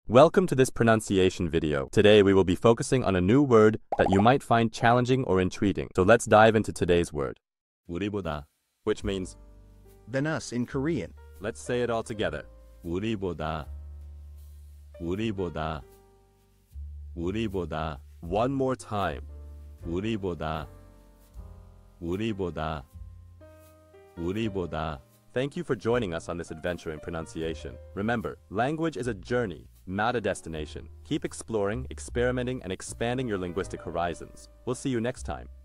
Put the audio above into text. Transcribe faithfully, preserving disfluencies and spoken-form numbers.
Welcome to this pronunciation video. Today we will be focusing on a new word that you might find challenging or intriguing. So let's dive into today's word. 우리보다, which means than us in Korean. Let's say it all together. 우리보다, 우리보다, 우리보다. One more time. 우리보다, 우리보다, 우리보다. Thank you for joining us on this adventure in pronunciation. Remember, language is a journey, not a destination. Keep exploring, experimenting, and expanding your linguistic horizons. We'll see you next time.